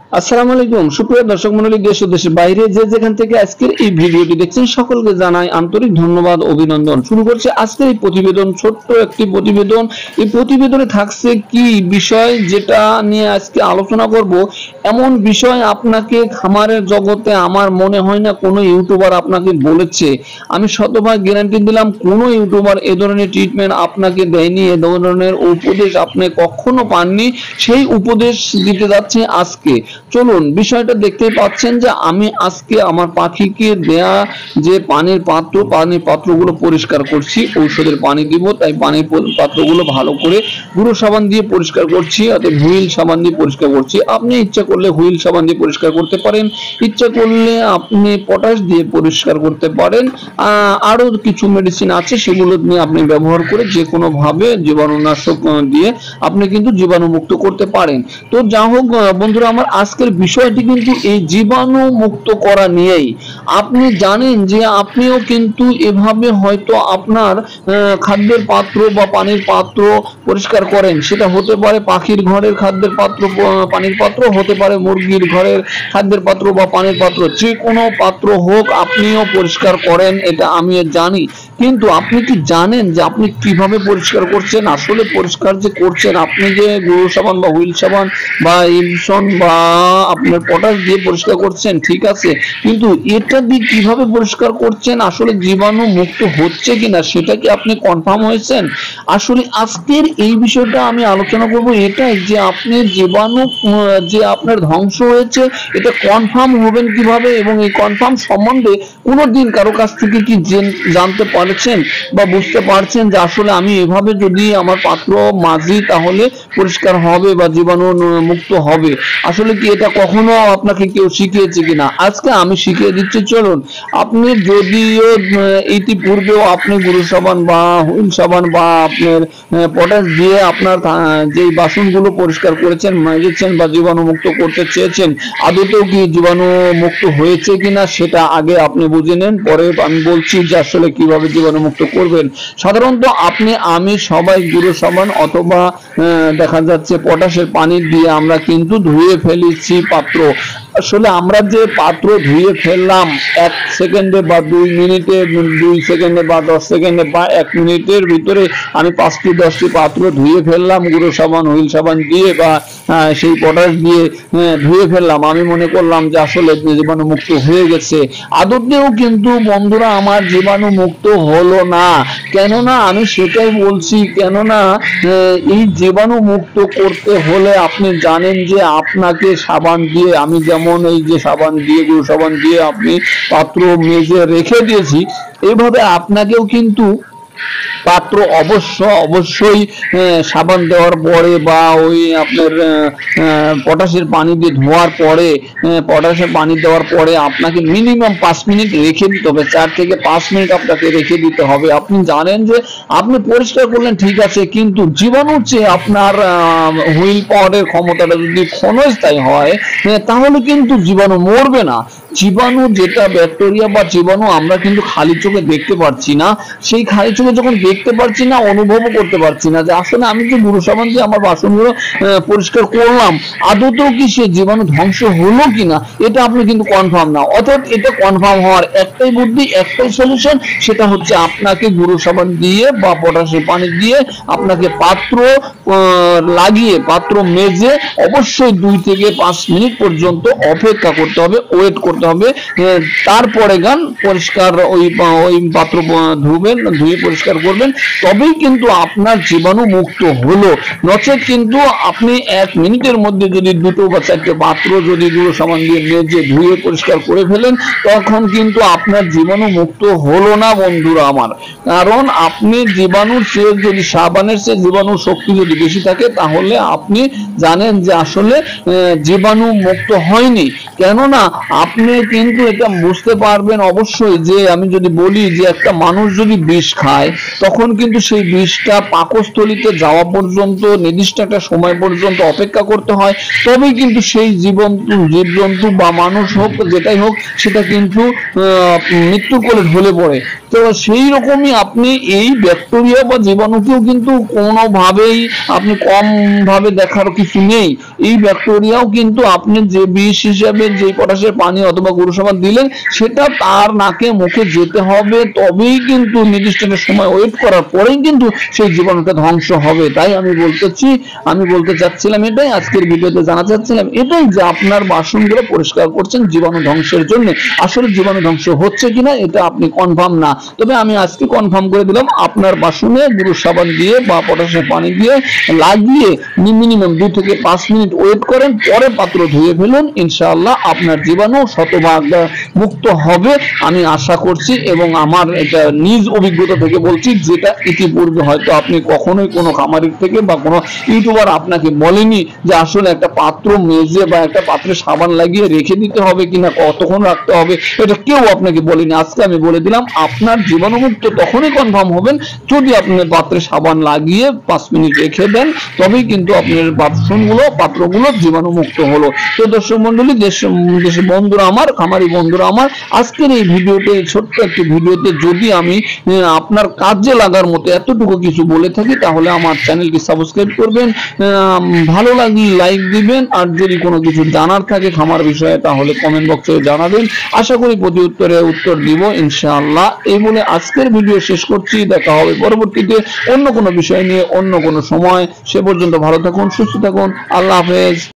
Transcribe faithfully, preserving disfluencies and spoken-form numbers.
আসসালামু আলাইকুম সুপ্রিয় দর্শক মণ্ডলী, দেশ ও দেশের বাইরে যে যেখান থেকে আজকের এই ভিডিওটি দেখছেন সকলকে জানাই আন্তরিক ধন্যবাদ, অভিনন্দন। শুরু করছে আজকের এই প্রতিবেদন, ছোট্ট একটি প্রতিবেদন। এই প্রতিবেদনে থাকছে কি বিষয় যেটা নিয়ে আজকে আলোচনা করব, এমন বিষয় আপনাকে খামারের জগতে আমার মনে হয় না কোনো ইউটিউবার আপনাকে বলেছে। আমি শতভাগ গ্যারান্টি দিলাম কোনো ইউটিউবার এ ধরনের ট্রিটমেন্ট আপনাকে দেয়নি, এ ধরনের উপদেশ আপনি কখনো পাননি। সেই উপদেশ দিতে যাচ্ছে আজকে। চলুন, বিষয়টা দেখতে পাচ্ছেন যে আমি আজকে আমার পাখিকে দেয়া যে পানির পাত্র, পানির পাত্রগুলো পরিষ্কার করছি। ঔষধের পানি দিব, তাই পানির পাত্রগুলো ভালো করে গুঁড়ো সাবান দিয়ে পরিষ্কার করছি, অর্থাৎ হুইল সাবান দিয়ে পরিষ্কার করছি। আপনি ইচ্ছা করলে হুইল সাবান দিয়ে পরিষ্কার করতে পারেন, ইচ্ছা করলে আপনি পটাশ দিয়ে পরিষ্কার করতে পারেন। আরো কিছু মেডিসিন আছে, সেগুলো নিয়ে আপনি ব্যবহার করে যে কোনো ভাবে জীবাণুনাশক দিয়ে আপনি কিন্তু জীবাণুমুক্ত করতে পারেন। তো যা হোক বন্ধুরা, আমার আজকের বিষয়টি কিন্তু এই জীবাণু মুক্ত করা নিয়েই। আপনি জানেন যে আপনিও কিন্তু এভাবে হয়তো আপনার খাদ্যের পাত্র বা পানির পাত্র পরিষ্কার করেন। সেটা হতে পারে পাখির ঘরের খাদ্যের পাত্র, পানির পাত্র হতে পারে মুরগির ঘরের খাদ্যের পাত্র বা পানির পাত্র, যে কোনো পাত্র হোক আপনিও পরিষ্কার করেন, এটা আমিও জানি। কিন্তু আপনি কি জানেন যে আপনি কিভাবে পরিষ্কার করছেন? আসলে পরিষ্কার যে করছেন, আপনি যে গুঁড়ো সাবান বা হুইল সাবান বা ইমসন বা আপনার পটাশ দিয়ে পরিষ্কার করছেন, ঠিক আছে, কিন্তু এটা দিয়ে কিভাবে পরিষ্কার করছেন, আসলে জীবাণু মুক্ত হচ্ছে কিনা সেটা কি আপনি কনফার্ম হয়েছেন? আসলে আজকের এই বিষয়টা আমি আলোচনা করব, এটাই যে আপনি জীবাণু যে আপনার ধ্বংস হয়েছে এটা কনফার্ম হবেন কিভাবে, এবং এই কনফার্ম সম্বন্ধে কোনোদিন কারো কাছ থেকে কি জানতে পারছেন বা বুঝতে পারছেন যে আসলে আমি এভাবে যদি আমার পাত্র মাজি তাহলে পরিষ্কার হবে বা জীবাণু মুক্ত হবে? আসলে কি এটা কখনো আপনাকে কেউ শিখিয়েছে কিনা? আজকে আমি শিখিয়ে দিচ্ছি। চলুন, আপনি যদিও ইতিপূর্বেও আপনি গুঁড়ো সাবান বা হুইল সাবান বা আপনার পটাশ দিয়ে আপনার যে বাসনগুলো পরিষ্কার করেছেন, মেজেছেন বা জীবাণু মুক্ত করতে চেয়েছেন, আদতেও কি জীবাণু মুক্ত হয়েছে কিনা সেটা আগে আপনি বুঝে নেন, পরে আমি বলছি যে আসলে কিভাবে জীবাণু মুক্ত করবেন। সাধারণত আপনি আমি সবাই গুঁড়ো সাবান অথবা দেখা যাচ্ছে পটাশের পানি দিয়ে আমরা কিন্তু ধুয়ে ফেলেছি পাত্র। আসলে আমরা যে পাত্র ধুয়ে ফেললাম এক সেকেন্ডে বা দুই মিনিটে, দুই সেকেন্ডে বা দশ সেকেন্ডে বা এক মিনিটের ভিতরে আমি পাঁচটি দশটি পাত্র ধুয়ে ফেললাম গুঁড়ো সাবান হুইল সাবান দিয়ে বা সেই পটাশ দিয়ে ধুয়ে ফেললাম। আমি মনে করলাম যে আসলে জীবাণু মুক্ত হয়ে গেছে। আদতেও কিন্তু বন্ধুরা আমার জীবাণু মুক্ত হলো না। কেননা আমি সেটাই বলছি, কেননা এই জীবাণু মুক্ত করতে হলে আপনি জানেন যে আপনাকে সাবান দিয়ে, আমি যেমন এই যে সাবান দিয়ে গুঁড়ো সাবান দিয়ে আপনি পাত্র মেজে রেখে দিয়েছি, এইভাবে আপনাকেও কিন্তু পাত্র অবশ্য অবশ্যই সাবান দেওয়ার পরে বা ওই আপনার পটাশের পানি দিয়ে ধোয়ার পরে, পটাশের পানি দেওয়ার পরে আপনাকে মিনিমাম পাঁচ মিনিট রেখে দিতে হবে। চার থেকে পাঁচ মিনিট আপনাকে রেখে দিতে হবে। আপনি জানেন যে আপনি পরিষ্কার করলেন, ঠিক আছে, কিন্তু জীবাণুর চেয়ে আপনার হুইল পাওয়ারের ক্ষমতাটা যদি ক্ষণস্থায়ী হয় তাহলে কিন্তু জীবাণু মরবে না। জীবাণু যেটা ব্যাকটেরিয়া বা জীবাণু আমরা কিন্তু খালি চোখে দেখতে পাচ্ছি না। সেই খালি চোখে যখন দেখতে পাচ্ছি না, অনুভবও করতে পারছি না যে আসলে আমি যে গুঁড়ো সাবান দিয়ে আমার বাসনগুলো পরিষ্কার করলাম আদতেও কি সে জীবাণু ধ্বংস হলো কিনা এটা আপনি কিন্তু কনফার্ম না। অর্থাৎ এটা কনফার্ম হওয়ার একটাই বুদ্ধি, একটাই সলিউশন, সেটা হচ্ছে আপনাকে গুঁড়ো সাবান দিয়ে বা পটাশের পানি দিয়ে আপনাকে পাত্র লাগিয়ে পাত্র মেজে অবশ্যই দুই থেকে পাঁচ মিনিট পর্যন্ত অপেক্ষা করতে হবে, ওয়েট করতে হবে। তারপরে গান পরিষ্কার ওই ওই পাত্র ধুবেন, ধুয়ে পরিষ্কার করবেন, তবেই কিন্তু আপনার জীবাণু মুক্ত হলো। নচেত কিন্তু আপনি এক মিনিটের মধ্যে যদি দুটো বা চারটে পাত্র যদি গুঁড়ো সাবান দিয়ে মেজে ধুয়ে পরিষ্কার করে ফেলেন, তখন কিন্তু আপনার জীবাণু মুক্ত হলো না বন্ধুরা আমার। কারণ আপনি জীবাণুর চেয়ে যদি সাবানের চেয়ে জীবাণুর শক্তি যদি বেশি থাকে তাহলে আপনি জানেন যে আসলে জীবাণু মুক্ত হয়নি। কেননা আপনি কিন্তু এটা বুঝতে পারবেন অবশ্যই যে আমি যদি বলি যে একটা মানুষ যদি বিষ খায় যায় তখন কিন্তু সেই বিষটা পাকস্থলীতে যাওয়া পর্যন্ত নির্দিষ্ট একটা সময় পর্যন্ত অপেক্ষা করতে হয়, তবেই কিন্তু সেই জীবজন্তু জীবজন্তু বা মানুষ হোক যেটাই হোক সেটা কিন্তু মৃত্যুর কোলে ঢলে পড়ে। তো সেই রকমই আপনি এই ব্যাকটেরিয়া বা জীবাণুকেও কিন্তু কোনোভাবেই আপনি কম ভাবে দেখার কিছু নেই। এই ব্যাকটেরিয়াও কিন্তু আপনি যে বিষ হিসাবে যে পটাশের পানি অথবা গরু সাবান দিলেন সেটা তার নাকে মুখে যেতে হবে, তবেই কিন্তু নির্দিষ্ট একটা সময় ওয়েট করার পরেই কিন্তু সেই জীবাণুটা ধ্বংস হবে। তাই আমি বলতেছি আমি বলতে চাচ্ছিলাম এটাই, আজকের ভিডিওতে জানাতে চাচ্ছিলাম এটাই যে আপনার বাসনগুলো পরিষ্কার করছেন জীবাণু ধ্বংসের জন্য। আসলে জীবাণু ধ্বংস হচ্ছে কিনা এটা আপনি কনফার্ম না, তবে আমি আজকে কনফার্ম করে দিলাম আপনার বাসনে গরু সাবান দিয়ে বা পটাশের পানি দিয়ে লাগিয়ে মিনিমাম দুই থেকে পাঁচ মিনিট ওয়েট করেন, পরে পাত্র ধুয়ে ফেলুন, ইনশাআল্লাহ আপনার জীবাণু শতভাগ মুক্ত হবে আমি আশা করছি। এবং আমার এটা নিজ অভিজ্ঞতা থেকে বলছি, যেটা ইতিপূর্বে হয়তো আপনি কখনোই কোনো খামারের থেকে বা কোনো ইউটিউবার আপনাকে বলেনি যে আসলে একটা পাত্র মেজে বা একটা পাত্রে সাবান লাগিয়ে রেখে দিতে হবে কিনা, কতক্ষণ রাখতে হবে, এটা কেউ আপনাকে বলেনি। আজকে আমি বলে দিলাম আপনার জীবাণুমুক্ত তখনই কনফার্ম হবেন যদি আপনার পাত্রে সাবান লাগিয়ে পাঁচ মিনিট রেখে দেন, তবেই কিন্তু আপনার বাসনগুলো পাত্রগুলো জীবাণুমুক্ত হলো। তো দর্শক মন্ডলী, দেশ দেশের বন্ধুরা আমার, খামারি বন্ধুরা আমার, আজকের এই ভিডিওতে ছোট্ট একটি ভিডিওতে যদি আমি আপনার কাজে লাগার মতো এতটুকু কিছু বলে থাকি তাহলে আমার চ্যানেলটি সাবস্ক্রাইব করবেন, ভালো লাগলে লাইক দিবেন, আর যদি কোনো কিছু জানার থাকে খামার বিষয়ে তাহলে কমেন্ট বক্সে জানাবেন, আশা করি প্রতি উত্তরে উত্তর দিব ইনশাআল্লাহ। এই বলে আজকের ভিডিও শেষ করছি, দেখা হবে পরবর্তীতে অন্য কোনো বিষয় নিয়ে অন্য কোনো সময়। সে পর্যন্ত ভালো থাকুন, সুস্থ থাকুন, আল্লাহ হাফেজ।